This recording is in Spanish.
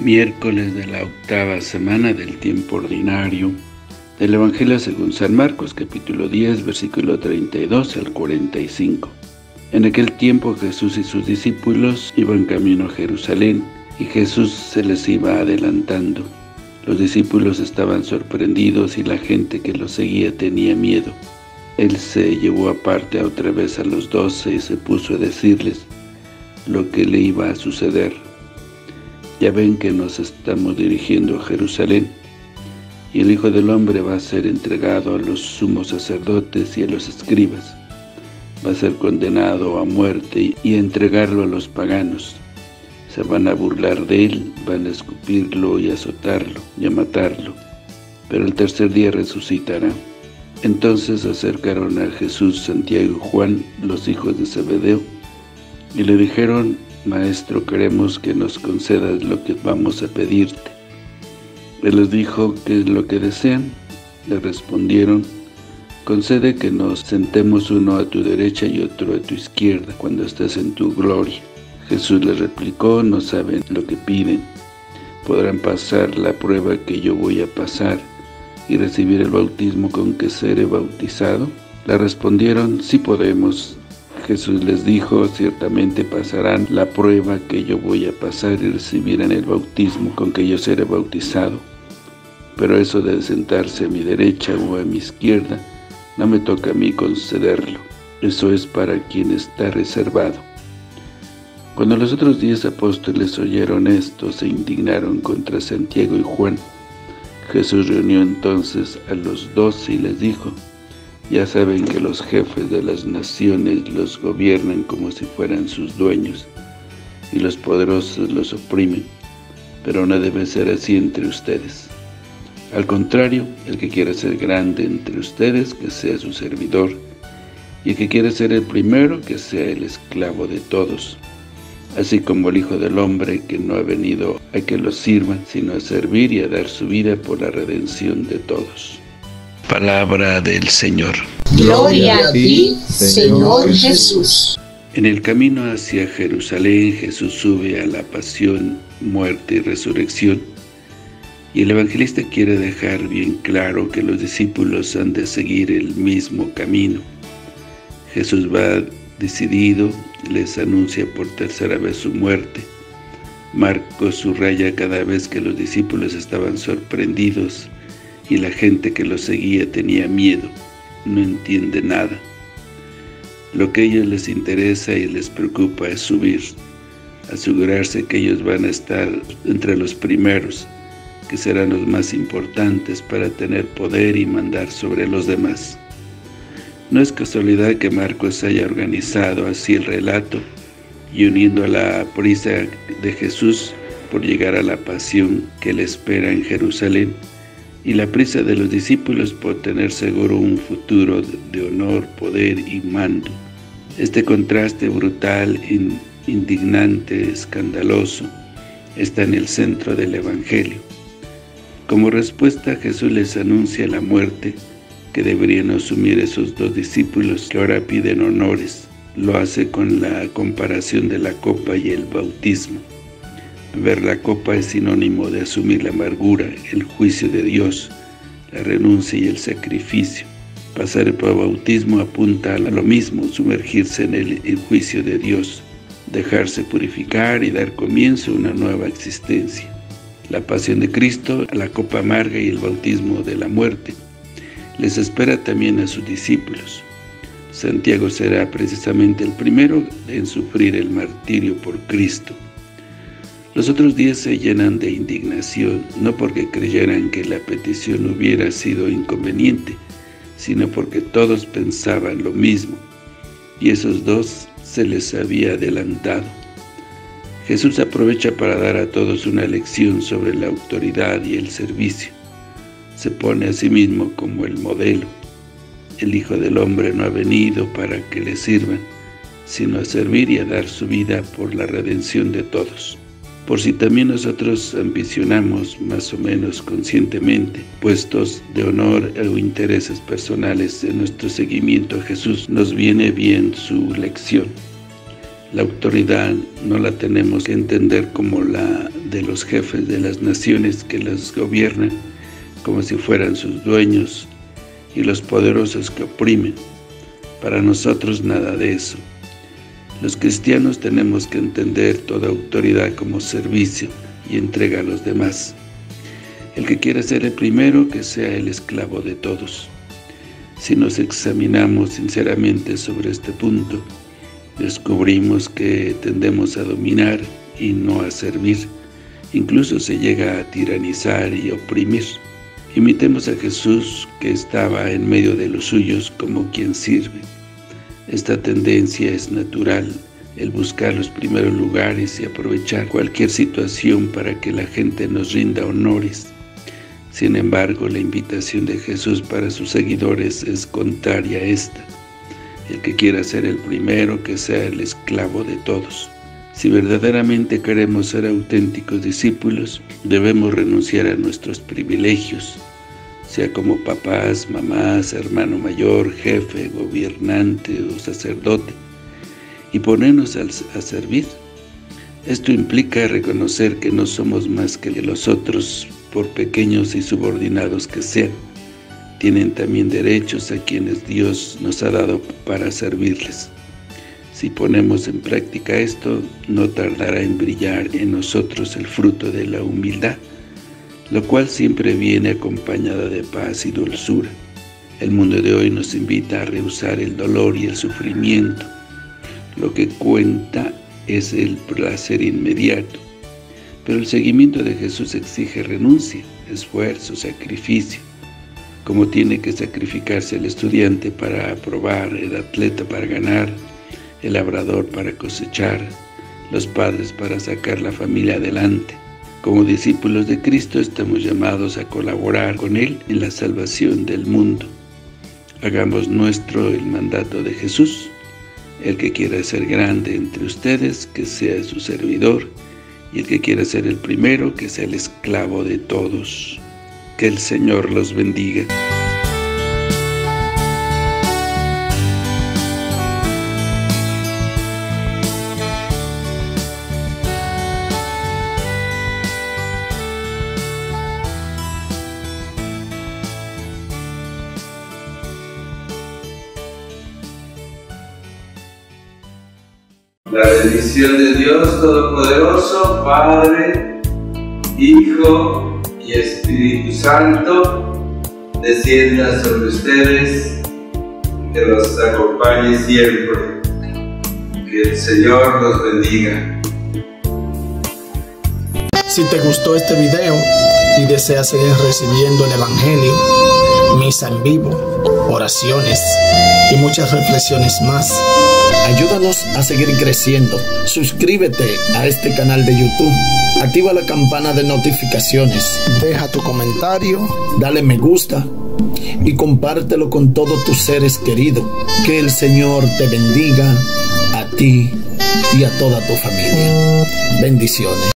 Miércoles de la octava semana del tiempo ordinario del Evangelio según San Marcos, capítulo 10, versículo 32 al 45. En aquel tiempo Jesús y sus discípulos iban camino a Jerusalén, y Jesús se les iba adelantando. Los discípulos estaban sorprendidos y la gente que los seguía tenía miedo. Él se llevó aparte otra vez a los 12 y se puso a decirles lo que le iba a suceder. Ya ven que nos estamos dirigiendo a Jerusalén, y el Hijo del Hombre va a ser entregado a los sumos sacerdotes y a los escribas. Va a ser condenado a muerte y a entregarlo a los paganos. Se van a burlar de él, van a escupirlo y azotarlo y a matarlo, pero el tercer día resucitará. Entonces acercaron a Jesús Santiago y Juan, los hijos de Zebedeo, y le dijeron: Maestro, queremos que nos concedas lo que vamos a pedirte. Él les dijo: ¿qué es lo que desean? Le respondieron: concede que nos sentemos uno a tu derecha y otro a tu izquierda, cuando estés en tu gloria. Jesús les replicó: no saben lo que piden. ¿Podrán pasar la prueba que yo voy a pasar y recibir el bautismo con que seré bautizado? Le respondieron: sí podemos. Jesús les dijo: ciertamente pasarán la prueba que yo voy a pasar y recibirán el bautismo con que yo seré bautizado. Pero eso de sentarse a mi derecha o a mi izquierda, no me toca a mí concederlo. Eso es para quien está reservado. Cuando los otros 10 apóstoles oyeron esto, se indignaron contra Santiago y Juan. Jesús reunió entonces a los 12 y les dijo: ya saben que los jefes de las naciones los gobiernan como si fueran sus dueños, y los poderosos los oprimen, pero no debe ser así entre ustedes. Al contrario, el que quiera ser grande entre ustedes, que sea su servidor, y el que quiera ser el primero, que sea el esclavo de todos. Así como el Hijo del Hombre, que no ha venido a que los sirvan, sino a servir y a dar su vida por la redención de todos. Palabra del Señor. Gloria a ti, Señor Jesús. En el camino hacia Jerusalén, Jesús sube a la pasión, muerte y resurrección, y el evangelista quiere dejar bien claro que los discípulos han de seguir el mismo camino. Jesús va decidido, les anuncia por tercera vez su muerte. Marcos subraya cada vez que los discípulos estaban sorprendidos y la gente que los seguía tenía miedo, no entiende nada. Lo que a ellos les interesa y les preocupa es subir, asegurarse que ellos van a estar entre los primeros, que serán los más importantes para tener poder y mandar sobre los demás. No es casualidad que Marcos haya organizado así el relato y uniendo a la prisa de Jesús por llegar a la pasión que le espera en Jerusalén, y la prisa de los discípulos por tener seguro un futuro de honor, poder y mando. Este contraste brutal, indignante, escandaloso, está en el centro del Evangelio. Como respuesta, Jesús les anuncia la muerte que deberían asumir esos 2 discípulos que ahora piden honores. Lo hace con la comparación de la copa y el bautismo. Ver la copa es sinónimo de asumir la amargura, el juicio de Dios, la renuncia y el sacrificio. Pasar por bautismo apunta a lo mismo, sumergirse en el juicio de Dios, dejarse purificar y dar comienzo a una nueva existencia. La pasión de Cristo, la copa amarga y el bautismo de la muerte, les espera también a sus discípulos. Santiago será precisamente el primero en sufrir el martirio por Cristo. Los otros 10 se llenan de indignación, no porque creyeran que la petición hubiera sido inconveniente, sino porque todos pensaban lo mismo, y esos 2 se les había adelantado. Jesús aprovecha para dar a todos una lección sobre la autoridad y el servicio. Se pone a sí mismo como el modelo. El Hijo del Hombre no ha venido para que le sirvan, sino a servir y a dar su vida por la redención de todos. Por si también nosotros ambicionamos, más o menos conscientemente, puestos de honor o intereses personales en nuestro seguimiento a Jesús, nos viene bien su lección. La autoridad no la tenemos que entender como la de los jefes de las naciones que las gobiernan, como si fueran sus dueños, y los poderosos que oprimen. Para nosotros nada de eso. Los cristianos tenemos que entender toda autoridad como servicio y entrega a los demás. El que quiera ser el primero, que sea el esclavo de todos. Si nos examinamos sinceramente sobre este punto, descubrimos que tendemos a dominar y no a servir. Incluso se llega a tiranizar y oprimir. Imitemos a Jesús, que estaba en medio de los suyos como quien sirve. Esta tendencia es natural, el buscar los primeros lugares y aprovechar cualquier situación para que la gente nos rinda honores. Sin embargo, la invitación de Jesús para sus seguidores es contraria a esta. El que quiera ser el primero, que sea el esclavo de todos. Si verdaderamente queremos ser auténticos discípulos, debemos renunciar a nuestros privilegios, sea como papás, mamás, hermano mayor, jefe, gobernante o sacerdote, y ponernos a servir. Esto implica reconocer que no somos más que los otros, por pequeños y subordinados que sean. Tienen también derechos a quienes Dios nos ha dado para servirles. Si ponemos en práctica esto, no tardará en brillar en nosotros el fruto de la humildad, lo cual siempre viene acompañada de paz y dulzura. El mundo de hoy nos invita a rehusar el dolor y el sufrimiento. Lo que cuenta es el placer inmediato. Pero el seguimiento de Jesús exige renuncia, esfuerzo, sacrificio. Como tiene que sacrificarse el estudiante para aprobar, el atleta para ganar, el labrador para cosechar, los padres para sacar la familia adelante. Como discípulos de Cristo estamos llamados a colaborar con Él en la salvación del mundo. Hagamos nuestro el mandato de Jesús. El que quiera ser grande entre ustedes, que sea su servidor, y el que quiera ser el primero, que sea el esclavo de todos. Que el Señor los bendiga. La bendición de Dios Todopoderoso, Padre, Hijo y Espíritu Santo, descienda sobre ustedes, que los acompañe siempre. Que el Señor los bendiga. Si te gustó este video y deseas seguir recibiendo el Evangelio, misa en vivo, oraciones y muchas reflexiones más, ayúdanos a seguir creciendo. Suscríbete a este canal de YouTube, activa la campana de notificaciones, deja tu comentario, dale me gusta y compártelo con todos tus seres queridos. Que el Señor te bendiga a ti y a toda tu familia. Bendiciones.